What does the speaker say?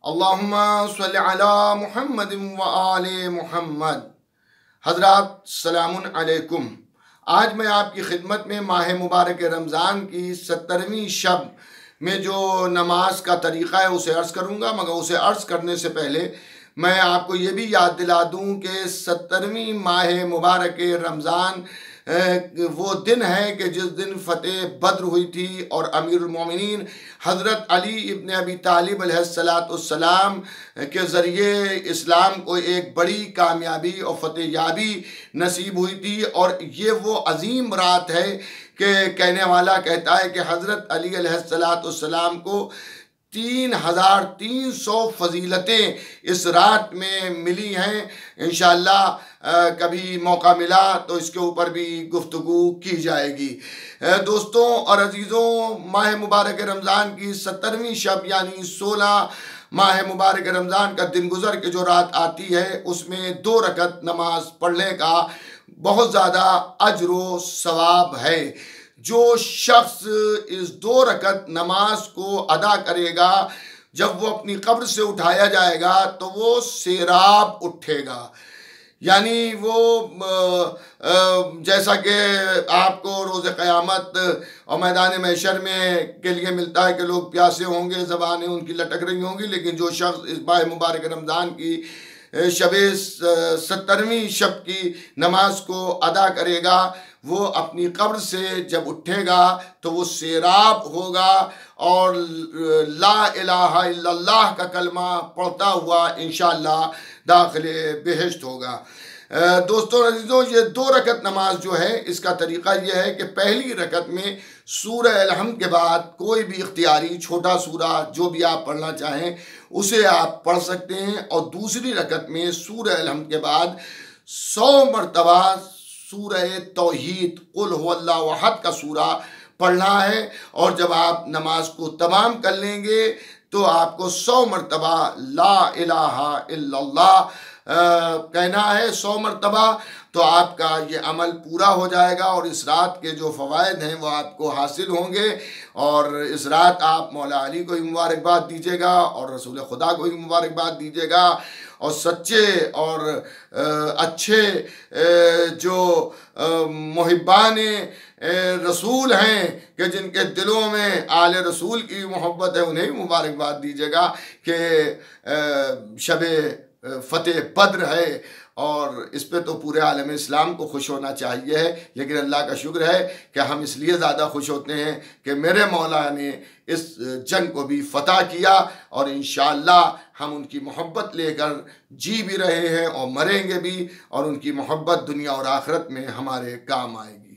अल्लाहुम्मा सल्लि अला मुहम्मद व आले मुहम्मद। हज़रात सलामुन अलैकुम। आज मैं आपकी खिदमत में माह मुबारक रमज़ान की 70वीं शब में जो नमाज का तरीक़ा है उसे अर्ज़ करूँगा, मगर उसे अर्ज़ करने से पहले मैं आपको ये भी याद दिला दूँ कि 70वीं माह मुबारक रमज़ान वो दिन है कि जिस दिन फ़तेह बद्र हुई थी और अमीरुल मोमिनीन हज़रत अली इब्न अबी तालिब अलैहिस्सलाम के ज़रिए इस्लाम को एक बड़ी कामयाबी और फ़तेह याबी नसीब हुई थी। और ये वो अज़ीम रात है कि कहने वाला कहता है कि हज़रत अली अलैहिस्सलाम को 3300 फजीलतें इस रात में मिली हैं। इंशाअल्लाह कभी मौका मिला तो इसके ऊपर भी गुफ्तगू की जाएगी। दोस्तों और अजीज़ों, माह मुबारक रमज़ान की 70वीं शब यानी 16 माह मुबारक रमज़ान का दिन गुज़र के जो रात आती है उसमें 2 रकत नमाज पढ़ने का बहुत ज़्यादा अज्र व सवाब है। जो शख्स इस 2 रकत नमाज को अदा करेगा, जब वो अपनी कब्र से उठाया जाएगा तो वो सेराब उठेगा। यानी वो जैसा कि आपको रोज़े क़यामत और मैदान महशर में के लिए मिलता है कि लोग प्यासे होंगे, ज़बानें उनकी लटक रही होंगी, लेकिन जो शख्स इस माह मुबारक रमज़ान की शबे 70वीं शब की नमाज को अदा करेगा, वो अपनी कब्र से जब उठेगा तो वो सेराब होगा और ला इलाहा इल्लल्लाह का कलमा पढ़ता हुआ इंशाअल्लाह दाखिले बेहिश्त होगा। दोस्तों अज़ीज़ों, ये 2 रकत नमाज जो है इसका तरीक़ा यह है कि पहली रकत में सूरह अल-हम्द के बाद कोई भी इख्तियारी छोटा सूरा जो भी आप पढ़ना चाहें उसे आप पढ़ सकते हैं, और दूसरी रकत में सूरह अल-हम्द के बाद 100 मरतबा सूरह तौहीद कुल हुवल्लाहु अहद का सूरा पढ़ना है। और जब आप नमाज को तमाम कर लेंगे तो आपको 100 मरतबा ला इलाहा इल्लल्लाह कहना है 100 मरतबा, तो आपका ये अमल पूरा हो जाएगा और इस रात के जो फ़वाइद हैं वो आपको हासिल होंगे। और इस रात आप मौला अली को ही मुबारकबाद दीजिएगा और रसूल खुदा को ही मुबारकबाद दीजिएगा, और सच्चे और अच्छे जो मुहिब्बान रसूल हैं कि जिनके दिलों में आले रसूल की मोहब्बत है उन्हें मुबारकबाद दीजिएगा कि शबे फ़तेह बद्र है। और इस पे तो पूरे आलम इस्लाम को खुश होना चाहिए है, लेकिन अल्लाह का शुक्र है कि हम इसलिए ज़्यादा खुश होते हैं कि मेरे मौला ने इस जंग को भी फ़तह किया और इंशाअल्लाह हम उनकी मोहब्बत लेकर जी भी रहे हैं और मरेंगे भी, और उनकी मोहब्बत दुनिया और आखिरत में हमारे काम आएगी।